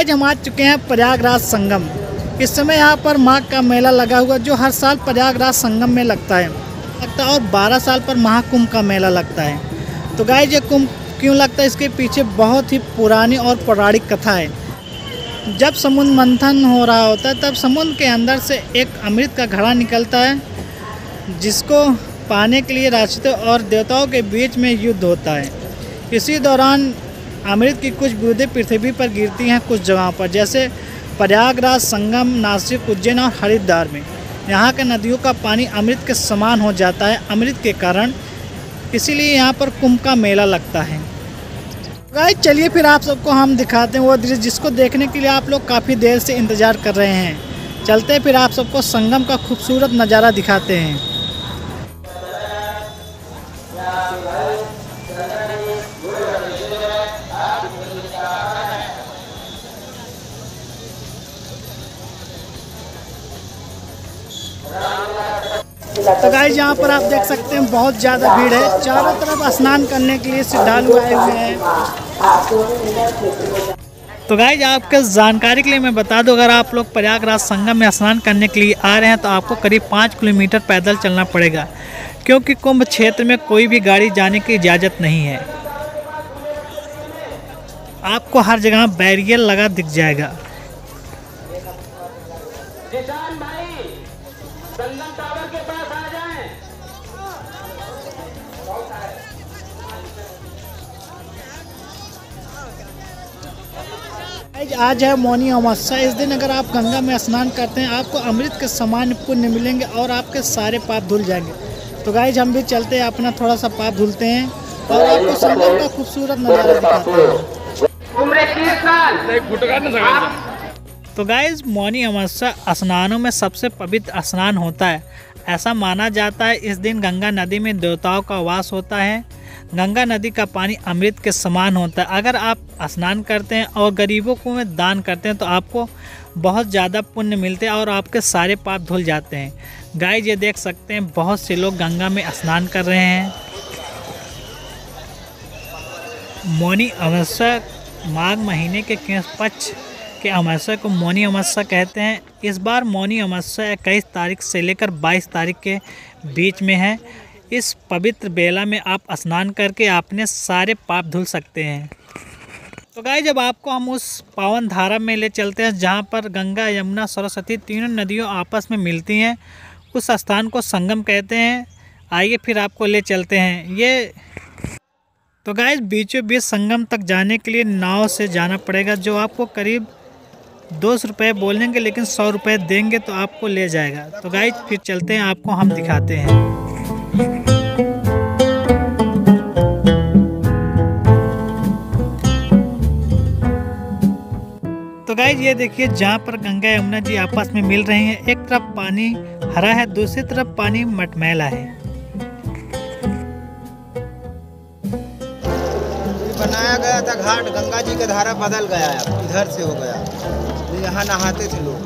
Guys हम आ चुके हैं प्रयागराज संगम। इस समय यहाँ पर माघ का मेला लगा हुआ जो हर साल प्रयागराज संगम में लगता है और 12 साल पर महाकुंभ का मेला लगता है। तो गाइज ये कुंभ क्यों लगता है, इसके पीछे बहुत ही पुरानी और पौराणिक कथा है। जब समुद्र मंथन हो रहा होता है तब समुद्र के अंदर से एक अमृत का घड़ा निकलता है, जिसको पाने के लिए राक्षसों और देवताओं के बीच में युद्ध होता है। इसी दौरान अमृत की कुछ बूंदें पृथ्वी पर गिरती हैं कुछ जगहों पर, जैसे प्रयागराज, संगम, नासिक, उज्जैन और हरिद्वार में। यहाँ के नदियों का पानी अमृत के समान हो जाता है अमृत के कारण, इसीलिए यहाँ पर कुंभ का मेला लगता है। गाइस चलिए फिर आप सबको हम दिखाते हैं वो दृश्य जिसको देखने के लिए आप लोग काफ़ी देर से इंतज़ार कर रहे हैं। चलते फिर आप सबको संगम का खूबसूरत नज़ारा दिखाते हैं। तो गाइस यहाँ पर आप देख सकते हैं बहुत ज़्यादा भीड़ है। चारों तरफ स्नान करने के लिए श्रद्धालु आए हुए हैं। तो गाइस आपके जानकारी के लिए मैं बता दूं, अगर आप लोग प्रयागराज संगम में स्नान करने के लिए आ रहे हैं तो आपको करीब 5 किलोमीटर पैदल चलना पड़ेगा, क्योंकि कुंभ क्षेत्र में कोई भी गाड़ी जाने की इजाज़त नहीं है। आपको हर जगह बैरियर लगा दिख जाएगा। संगम टावर के पास आ जाएं। आज है मौनी अमावस्या। इस दिन अगर आप गंगा में स्नान करते हैं आपको अमृत के समान पुण्य मिलेंगे और आपके सारे पाप धुल जाएंगे। तो गाइज हम भी चलते हैं, अपना थोड़ा सा पाप धुलते हैं और आपको संगम का खूबसूरत नज़ारा दिखाते हैं। तो गाइज मौनी अमावस्या स्नानों में सबसे पवित्र स्नान होता है। ऐसा माना जाता है इस दिन गंगा नदी में देवताओं का वास होता है। गंगा नदी का पानी अमृत के समान होता है। अगर आप स्नान करते हैं और गरीबों को में दान करते हैं तो आपको बहुत ज़्यादा पुण्य मिलते हैं और आपके सारे पाप धुल जाते हैं। गाइज ये देख सकते हैं बहुत से लोग गंगा में स्नान कर रहे हैं। मौनी अमावस्या माघ महीने के कृष्ण पक्ष के अमावस्या को मौनी अमावस्या कहते हैं। इस बार मौनी अमावस्या 21 तारीख से लेकर 22 तारीख के बीच में है। इस पवित्र बेला में आप स्नान करके अपने सारे पाप धुल सकते हैं। तो गाइस जब आपको हम उस पावन धारा में ले चलते हैं जहां पर गंगा, यमुना, सरस्वती तीनों नदियों आपस में मिलती हैं, उस स्थान को संगम कहते हैं। आइए फिर आपको ले चलते हैं। तो गाइस बीचों बीच संगम तक जाने के लिए नाव से जाना पड़ेगा, जो आपको करीब 200 रुपये बोलेंगे, लेकिन 100 रुपये देंगे तो आपको ले जाएगा। तो गाइस फिर चलते हैं, आपको हम दिखाते हैं। तो गाइस ये देखिए जहाँ पर गंगा यमुना जी आपस में मिल रही हैं, एक तरफ पानी हरा है, दूसरी तरफ पानी मटमैला है। बनाया गया था घाट, गंगा जी का धारा बदल गया है, इधर से हो गया, यहाँ नहाते थे लोग।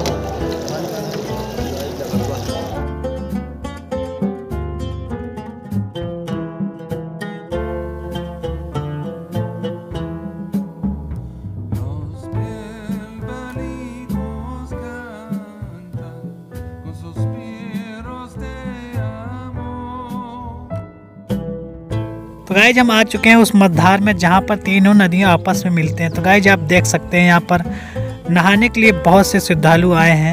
तो गाइज हम आ चुके हैं उस मझधार में जहाँ पर तीनों नदियाँ आपस में मिलते हैं। तो गाइज आप देख सकते हैं यहाँ पर नहाने के लिए बहुत से श्रद्धालु आए हैं।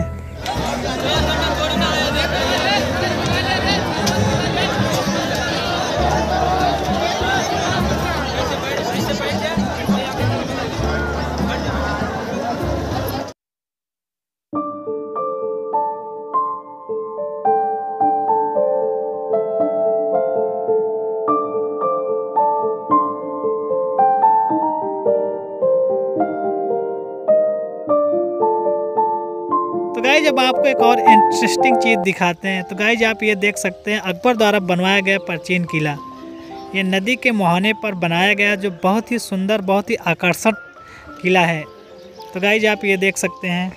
तो गाइज अब आपको एक और इंटरेस्टिंग चीज़ दिखाते हैं। तो गाइज आप ये देख सकते हैं अकबर द्वारा बनवाया गया प्राचीन किला, ये नदी के मुहाने पर बनाया गया, जो बहुत ही सुंदर, बहुत ही आकर्षक किला है। तो गाइज आप ये देख सकते हैं।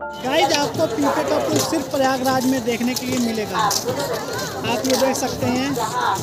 गाइस आपको पीपे का पुल सिर्फ प्रयागराज में देखने के लिए मिलेगा। आप ये देख सकते हैं।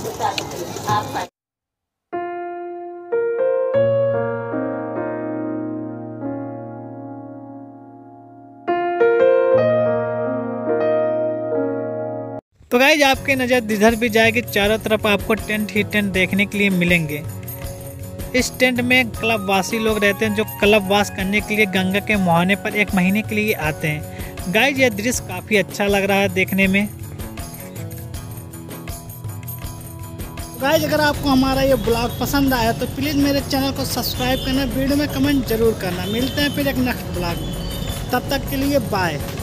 तो गाइस आपके नज़र जिधर भी जाएगी चारों तरफ आपको टेंट ही टेंट देखने के लिए मिलेंगे। इस टेंट में क्लब वासी लोग रहते हैं जो क्लब वास करने के लिए गंगा के मुहाने पर 1 महीने के लिए आते हैं। गाइस ये दृश्य काफ़ी अच्छा लग रहा है देखने में। गाइस अगर आपको हमारा ये ब्लॉग पसंद आया तो प्लीज़ मेरे चैनल को सब्सक्राइब करना, वीडियो में कमेंट जरूर करना। मिलते हैं फिर एक नेक्स्ट ब्लॉग में, तब तक के लिए बाय।